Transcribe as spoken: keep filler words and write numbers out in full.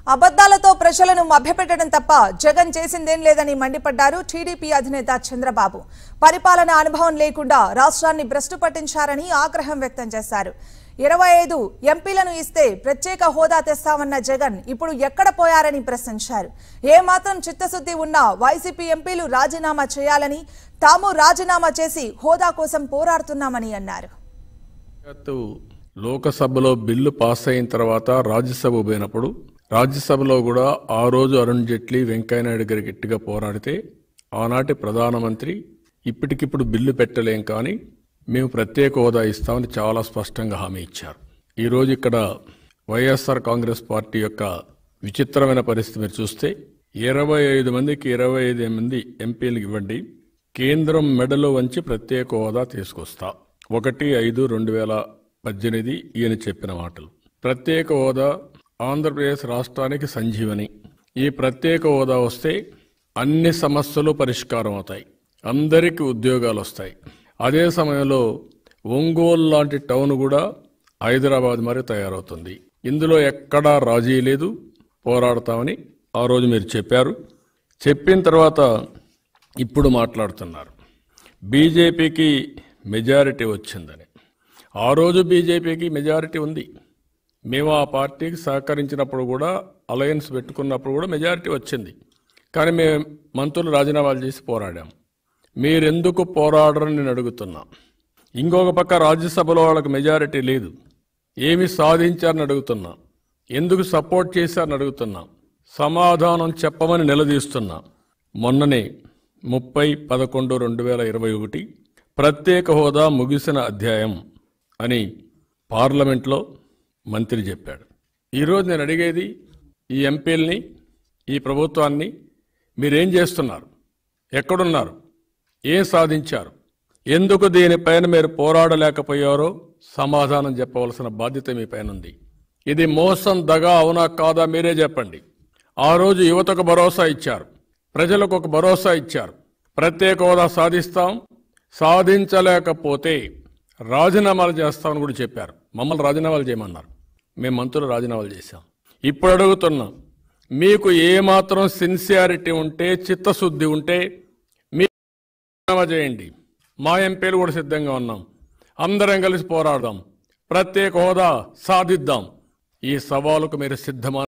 అబద్ధాలతో ప్రజలను మభ్యపెట్టడం తప్ప జగన్ చేసిందేం లేదని మండిపడ్డారు టీడీపీ అధినేత చంద్రబాబు. పరిపాలన అనుభవం లేకుండా రాష్ట్రాన్ని భ్రష్టు పట్టించారని ఆగ్రహం వ్యక్తం చేశారు. ఇరవై ఐదు ఎంపీలను ఇస్తే ప్రత్యేక హోదా తెస్తామన్న జగన్ ఇప్పుడు ఎక్కడ పోయారని ప్రశ్నించారు. ఏ మాత్రం చిత్తశుద్ధి ఉన్నా వైసీపీ ఎంపీలు రాజీనామా చేయాలని, తాము రాజీనామా చేసి హోదా కోసం పోరాడుతున్నామని అన్నారు. లోకసభలో బిల్లు పాస్ అయిన తర్వాత రాజ్యసభ పోయినప్పుడు రాజ్యసభలో కూడా ఆ రోజు అరుణ్ జైట్లీ వెంకయ్యనాయుడు గారి గట్టిగా పోరాడితే ఆనాటి ప్రధానమంత్రి ఇప్పటికిప్పుడు బిల్లు పెట్టలేం కానీ మేము ప్రత్యేక హోదా ఇస్తామని చాలా స్పష్టంగా హామీ ఇచ్చారు. ఈరోజు ఇక్కడ వైఎస్ఆర్ కాంగ్రెస్ పార్టీ యొక్క విచిత్రమైన పరిస్థితి మీరు చూస్తే ఇరవై ఐదు మందికి ఇరవై ఐదు మంది ఎంపీలకు ఇవ్వండి, కేంద్రం మెడలో వంచి ప్రత్యేక హోదా తీసుకొస్తా, ఒకటి ఐదు రెండు వేల పద్దెనిమిది ఈయన చెప్పిన మాటలు. ప్రత్యేక హోదా ఆంధ్రప్రదేశ్ రాష్ట్రానికి సంజీవని. ఈ ప్రత్యేక హోదా వస్తే అన్ని సమస్యలు పరిష్కారం అవుతాయి, అందరికీ ఉద్యోగాలు వస్తాయి. అదే సమయంలో ఒంగోలు లాంటి టౌన్ కూడా హైదరాబాద్ మరి తయారవుతుంది. ఇందులో ఎక్కడా రాజీ లేదు, పోరాడతామని ఆ రోజు మీరు చెప్పారు. చెప్పిన తర్వాత ఇప్పుడు మాట్లాడుతున్నారు బీజేపీకి మెజారిటీ వచ్చిందని. ఆ రోజు బీజేపీకి మెజారిటీ ఉంది. మేము ఆ పార్టీకి సహకరించినప్పుడు కూడా, అలయన్స్ పెట్టుకున్నప్పుడు కూడా మెజారిటీ వచ్చింది. కానీ మేము మంత్రులు రాజీనామాలు చేసి పోరాడాం. మీరెందుకు పోరాడరని నేను అడుగుతున్నా. ఇంకొక పక్క రాజ్యసభలో వాళ్ళకి మెజారిటీ లేదు, ఏమి సాధించారని అడుగుతున్నా. ఎందుకు సపోర్ట్ చేశారని అడుగుతున్నా. సమాధానం చెప్పమని నిలదీస్తున్నా. మొన్ననే ముప్పై పదకొండు రెండు వేల ఇరవై ఒకటి ప్రత్యేక హోదా ముగిసిన అధ్యాయం అని పార్లమెంట్లో మంత్రి చెప్పాడు. ఈరోజు నేను అడిగేది ఈ ఎంపీలని, ఈ ప్రభుత్వాన్ని, మీరేం చేస్తున్నారు, ఎక్కడున్నారు, ఏం సాధించారు, ఎందుకు దీనిపైన మీరు పోరాడలేకపోయారో సమాధానం చెప్పవలసిన బాధ్యత మీ పైన ఉంది. ఇది మోసం, దగా అవునా కాదా మీరే చెప్పండి. ఆ రోజు యువతకు భరోసా ఇచ్చారు, ప్రజలకు ఒక భరోసా ఇచ్చారు, ప్రత్యేక హోదా సాధిస్తాం, సాధించలేకపోతే రాజీనామాలు చేస్తామని కూడా చెప్పారు. మమ్మల్ని రాజీనామాలు చేయమన్నారు, మేము మంత్రులు రాజీనామాలు చేశాం. ఇప్పుడు అడుగుతున్నాం, మీకు ఏమాత్రం సిన్సియారిటీ ఉంటే, చిత్తశుద్ధి ఉంటే మీరు రాజీనామా చేయండి. మా ఎంపీలు కూడా సిద్ధంగా ఉన్నాం, అందరం కలిసి పోరాడదాం, ప్రత్యేక హోదా సాధిద్దాం. ఈ సవాలుకు మీరు సిద్ధమా?